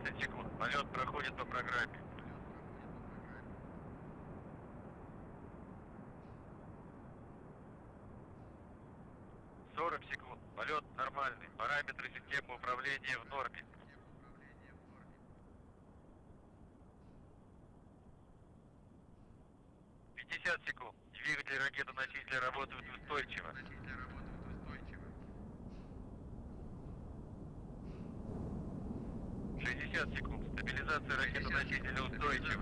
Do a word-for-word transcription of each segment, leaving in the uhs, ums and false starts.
тридцать секунд. Полет проходит по программе. сорок секунд. Полет нормальный. Параметры системы управления в норме. пятьдесят секунд. Двигатели ракеты-носителя работают устойчиво. шестьдесят секунд. Стабилизация ракеты-носителя устойчива.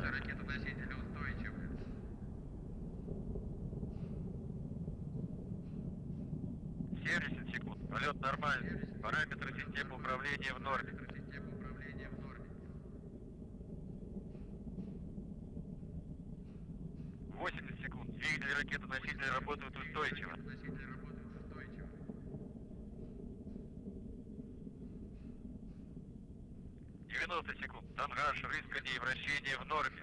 семьдесят секунд. Полет нормальный. Параметры системы управления в норме. восемьдесят секунд. Двигатели ракеты-носителя работают устойчиво. девяносто секунд. Тангаж, рыскание и вращение в норме.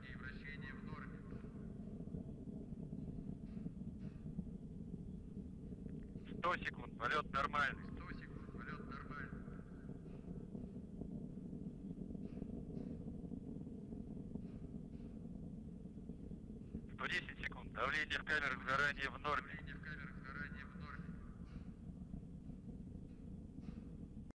сто секунд. Полет нормальный. сто десять секунд. Давление в камерах сгорания в норме.